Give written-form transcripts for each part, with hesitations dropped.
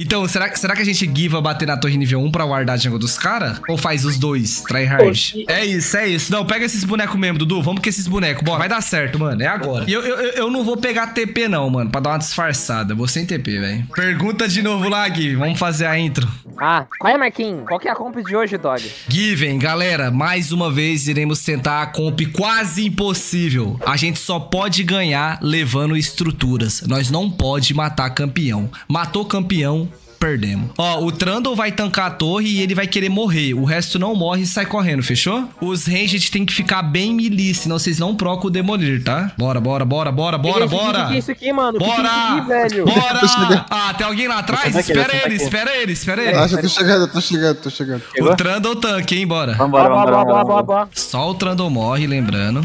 Então, será que a gente giva bater na torre nível 1 pra guardar a jungle dos caras? Ou faz os dois, tryhard? É isso. Não, pega esses bonecos mesmo, Dudu. Vamos com esses bonecos. Bora, vai dar certo, mano. É agora. E eu não vou pegar TP não, mano, pra dar uma disfarçada. Vou sem TP, velho. Pergunta de novo lá, Gui. Vamos fazer a intro. Ah, qual é, Marquinhos? Qual que é a comp de hoje, Dog? Given, galera, mais uma vez iremos tentar a comp quase impossível. A gente só pode ganhar levando estruturas. Nós não pode matar campeão. Matou campeão, perdemos. Ó, o Trundle vai tancar a torre e ele vai querer morrer. O resto não morre e sai correndo, fechou? Os ranged tem que ficar bem melee, senão vocês não procam o Demolir, tá? Bora. Que é isso aqui, mano? Bora! Que é isso aqui, velho? Bora! Ah, tem alguém lá atrás? Espera ele. Ah, já tô chegando. O Trundle tanque, hein? Bora. Bora. Só o Trundle morre, lembrando.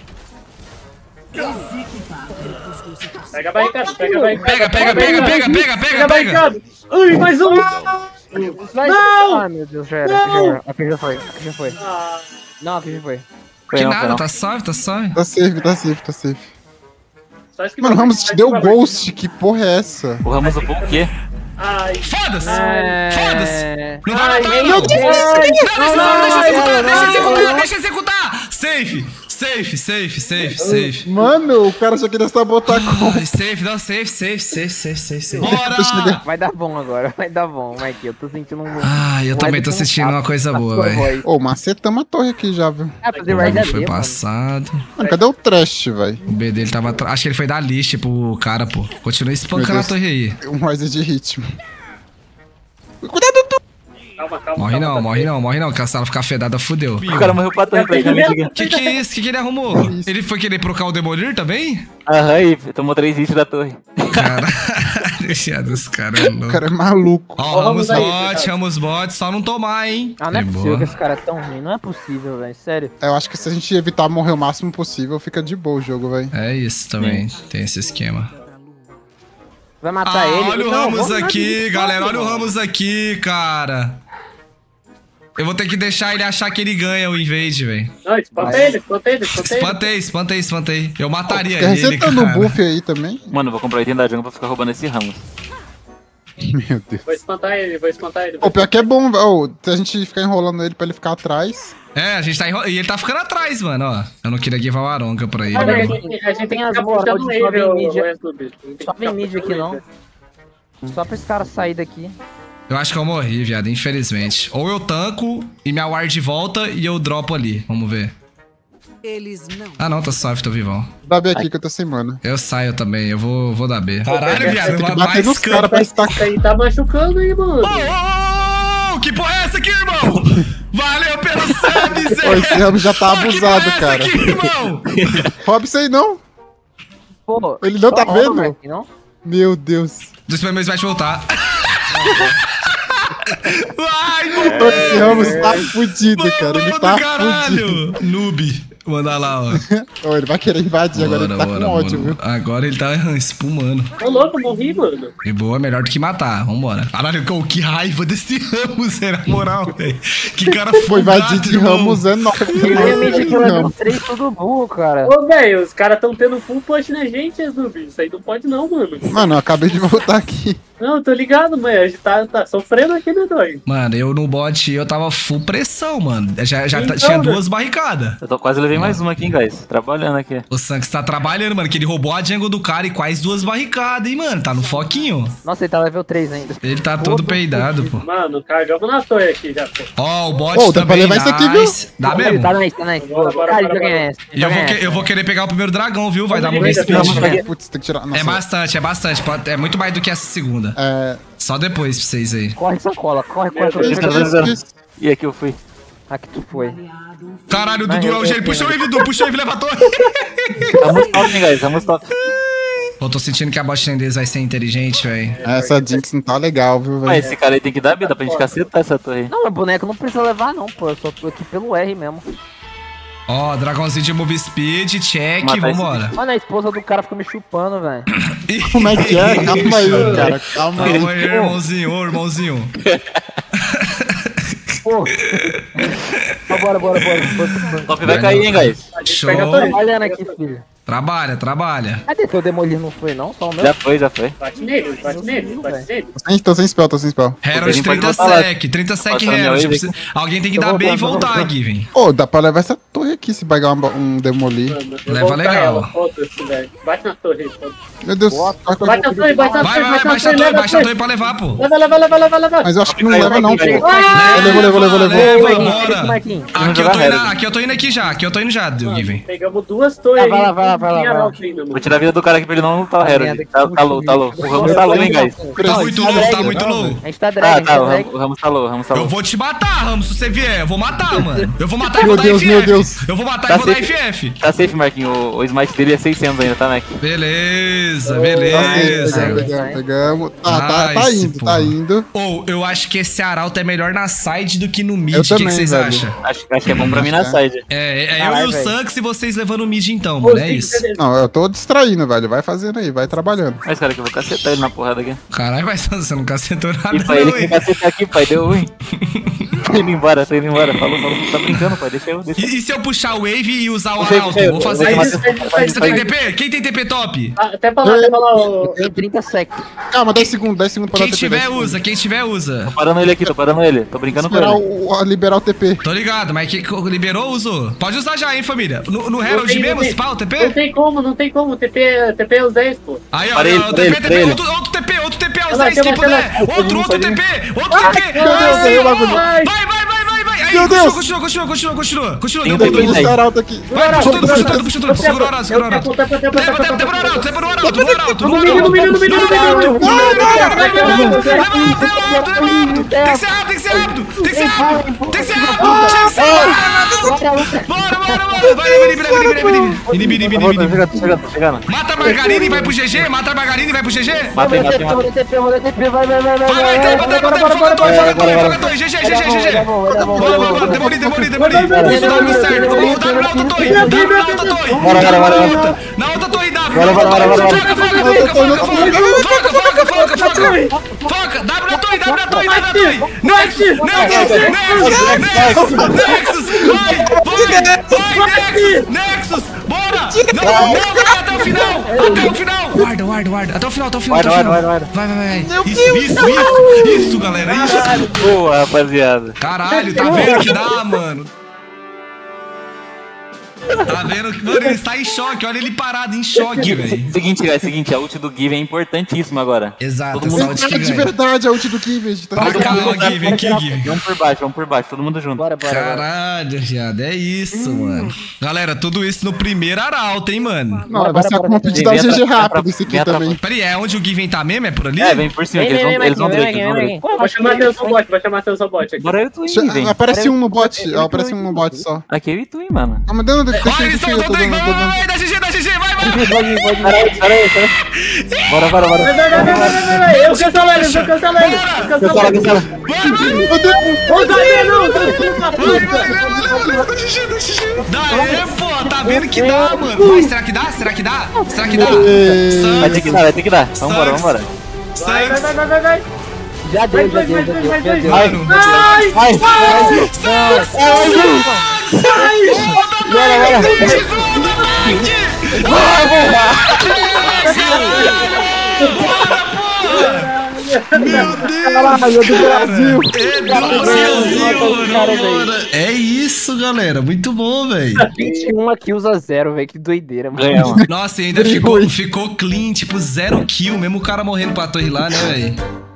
Pega a barricada, pega. Pega. barricada. Ai, mais um. Não! Ai, meu Deus, já era. Aqui já foi. Não, aqui já foi. Que nada, tá suave. Tá safe. Só isso que Mano, o Ramos te deu ghost, que porra é essa? O Ramos upou o quê? Ai, Foda-se! Não vai Ai, matar ele, meu não! Deus! Deixa executar! Safe. Mano, o cara já queria sabotar a conta. Safe. Bora! Vai dar bom agora, Mike. Eu tô sentindo um... Eu também tô sentindo uma coisa boa, velho. Ô, macetamos a torre aqui já, viu? Fazer raid Foi AD, passado. Mano, cadê o trash, velho? O B dele tava atrás. Acho que ele foi dar list pro cara, pô. Continua espancando a torre aí. Um rise de ritmo. Cuidado, tu! Calma. Morre não, que a sala ficar fedada, fudeu. O cara morreu pra torre praticamente. Que é isso? Que ele arrumou? Ele foi querer procar o Demolir também? Aham, e tomou 3 hits da torre. Caralho, dos caras é O louco. cara é maluco. Ó, Ramos bot, só não tomar, hein? Ah, não é De possível boa. que esse cara é tão ruim. Não é possível, velho. Sério. Eu acho que se a gente evitar morrer o máximo possível, fica de boa o jogo, velho. É isso também, tem esse esquema. Vai matar ele. Olha o Não, Ramos vamos aqui, matar galera. Olha o mano. Ramos aqui, cara. Eu vou ter que deixar ele achar que ele ganha o invade, velho. Não, Espantei. Eu mataria Fica ele, recetando cara. um buff aí também. Mano, eu vou comprar item da jungle pra ficar roubando esse Ramos. Meu Deus. Vou espantar ele. O pior que é bom, ó, se a gente ficar enrolando ele pra ele ficar atrás. É, a gente tá enrolando. E ele tá ficando atrás, mano, ó. Eu não queria givar o Aronca pra ele. Olha, né? A gente tem as que ficar moral puxando de ele, só vir mídia. Só vem Só mid aqui, não. Só pra esse cara sair daqui. Eu acho que eu morri, viado, infelizmente. Ou eu tanco e minha ward volta e eu dropo ali. Vamos ver. Ah, não, tá suave, tô vivão. Dá B aqui que eu tô sem mana. Eu saio também, eu vou dar B. Caralho, viado, Tem que bater nos caras pra estar. Isso aí tá machucando aí, mano. Que porra é essa aqui, irmão? Valeu pelo sub, Zé! Ô, esse Ramos já tá abusado, que porra cara. é essa aqui, irmão? Rouba isso aí não. Pô, Ele não tá só rouba, vendo? Mike, não? Meu Deus. Dos primeiros vai te voltar. Vai, mano! Esse Ramos tá fudido, cara. Ele tá fudido. Noob. Manda lá, ó. Ó, ele vai querer invadir, agora ele tá com ódio, viu? Agora ele tá espumando. Tô louco, morri, mano. E boa, melhor do que matar. Vambora. Caralho, que raiva desse Ramos, na moral, velho. Que cara Foi folgado, invadir de irmão. Ramos é nóis. Ele mid aqui levando 3 tudo burro, cara. Ô, velho, os caras tão tendo full push na gente, Snoopy. Isso aí não pode não, mano. Mano, eu acabei de voltar aqui. Não, tô ligado, mano. A gente tá sofrendo aqui, né, Dói? Mano, eu no bot, eu tava full pressão, mano. Já Então, tinha né? 2 barricadas. Eu quase levei mais uma aqui, hein, guys. Trabalhando aqui. O Sanks tá trabalhando, mano, que ele roubou a jungle do cara e quase 2 barricadas, hein, mano. Tá no foquinho. Nossa, ele tá level 3 ainda. Ele tá todo peidado, pô. Mano, carregamos na torre aqui já, pô. Ó, o bot Ô, dá pra também, levar isso aqui, viu? nice. Dá mesmo? Tá nice. Bora. Cara, joga essa. E eu vou querer pegar o primeiro dragão, viu? Vai dar uma Vamos speed. ver. Putz, tem que tirar. É bastante. É muito mais do que essa segunda. É. Só depois pra vocês aí. Corre, sacola. Corre. E aqui eu fui. Aqui tu foi. Caralho, o Dudu é o gênio. Puxa o Wave, Dudu. Puxa o Wave, leva a torre. Ramos top, hein, guys. Ramos top. Eu tô sentindo que a bot lane deles vai ser inteligente, velho. Essa Jinx não tá legal, viu, Mas velho? esse cara aí tem que dar vida pra gente cacetar essa torre aí. Não, mas boneco não precisa levar, não, pô. Eu só tô aqui pelo R mesmo. Ó, dragãozinho de move speed, check, Matar vambora. Mano, a esposa do cara fica me chupando, velho. Como é que é? Calma aí, cara. Calma aí. Calma aí, irmãozinho, ô, irmãozinho. Pô. Bora. Top vai cair, hein, guys. Show. Tô trabalhando aqui, filho. Trabalha, trabalha. Cadê seu demolir não foi não? Só o meu? Já foi, já foi. Bate nele, bate nele, bate nele. Tô sem spell, tô sem spell. Herald, Alguém pode 30 voltar lá. sec, 30 sec Passando minha Herald. wave Precisa- Alguém tem que Tô dar B e voltando, tô voltar, voltando. Given. Ô, dá pra levar essa torre aqui se pegar um demolir. Mano, eu vou Leva voltar legal. ela, foda-se, velho. Bate na torre aí, foda-se. Meu Deus. Bota. toca- Bate na torre, bate na Vai, torre, vai, bate na baixa a torre, torre, leva a baixa a torre. torre pra levar, pô. Leva, leva, leva, leva, leva. Mas eu acho que não leva não, pô. Leva, Levou, levou. leva, Marquinhos, bora. Marquinhos. Aqui eu tô indo aqui já, Given. Pegamos duas torres Vai lá, vai lá, aí. vai lá, Tinha vai lá. alta ainda, mano. Vou tirar a vida do cara aqui pra ele não lutar o Ah, Herald. merda, Tá low, tá low. O Ramos tá low, hein, guys. Tá muito low, tá muito low. A gente tá drag, a Ah, gente tá, tá o drag. Ramos tá low, o Ramos tá Eu low. vou te matar, Ramos, se você vier. Eu vou matar, mano. Eu vou matar e Meu vou dar Deus, meu FF. Deus. Eu vou matar Tá e vou dar safe. FF. Tá safe, Marquinhos. O smite dele é 600 ainda, tá, Mac? Beleza, Tá beleza. safe, pegamos. Tá Nice, indo, pô. tá indo. Ou, eu acho que esse Arauto é melhor na side do que no mid. Eu O que também, vocês velho. acham? Acho que é bom pra mim na side. É eu Caralho, e o velho. Sanks e vocês levando o mid então, mano. É isso. Não, eu tô distraindo, velho. Vai fazendo aí, vai trabalhando. Mas, cara, que eu vou cacetar ele na porrada aqui. Caralho, mas você não cacetou nada, E pai, ele não, que hein? cacetar aqui, pai, deu ruim. Tô indo embora, tô indo embora. Falou, tá brincando, pai, deixa eu. E se eu puxar o wave e usar o Puxa aí, Arauto? puxa aí, Vou eu fazer vou isso. fazer- Você tem TP? Quem tem TP top? Até falar, Eu tenho 30 sec. Calma, 10 segundos pra Quem dar TP. 10 tiver segundos. usa, quem tiver usa. Tô parando ele aqui, tô parando ele. Tô brincando com Esperar ele. liberar o TP. Tô ligado, mas quem liberou ou usou? Pode usar já, hein, família. No Herald tem, mesmo, não tem. se pá, o Não TP? tem como, não tem como. TP é os 10, pô. Aí, ó, Para ele, ó, para ele, TP, para ele. outro TP, aos Vai lá, 10, quem vai lá, puder. vai lá. Outro Sai TP, daí. outro TP. meu Deus, Ai, saiu o ó. bagulho. Vai. Aí, Meu Deus. Continua. Tem Deu um tudo. TP aí. Esse arauto aqui. Vai, puxa tudo. Segura o Arauto. Tempo no Arauto. No menino. Tem que ser rápido. Bora. Vai, inibir. Tô chegando. Mata a Margarina e vai pro GG. Matei. Vai, foca a torre. GG. Bora. Demoli. Usa o W certo. W na outra torre. Bora. Na outra torre, W. Bora. Foca. W na torre. Nexus. Vai, Nexus. Bora. Não, vai até o final. Guarda. Até o final. Guarda. Vai. Isso, galera. Isso. Boa, rapaziada. Caralho, tá vendo que dá, mano? Tá vendo que, mano, ele está em choque. Olha ele parado em choque, velho. Seguinte, a ult do Give é importantíssima agora. Exato, Todo mundo saúde que De ganha. verdade, a ult do Kivet. Tá Olha o ligado? cara aqui, vem aqui, Gui. Vamos por baixo, todo mundo junto. Bora. Caralho, viado, é isso, mano. Galera, tudo isso no primeiro Arauto, hein, mano. Não, vai ser uma pedida Vem GG atrás, rápido esse aqui vem atrás. também. Peraí, é onde o Given tá mesmo? É por ali? É, vem por cima, que eles vão break. Vai chamar atenção o bot aqui. Bora eu e tu, hein, vem. Aparece um no bot, aparece um no bot só. Aqui eu e tu, hein, mano. Ah, mas dando, deixa Olha, eles estão eu tô dando aí. dando. Vai, dá GG, vai. Peraí. Bora. Vai. Eu cancelo ele. Cancela. Meu Deus! Ô, Gabriel, não. Dá aí, pô, tá vendo que dá, mano. Vai, será que dá? Vai ter que dar. Vambora. Sanks. Vai. Já deu. Mano, Caralho, do Brasil! É isso, galera. Muito bom, velho. 21 kills a 0, velho. Que doideira, mano. Ganhamos. Nossa, e ainda ficou clean, tipo, 0 kill, mesmo o cara morrendo pra torre lá, né, velho?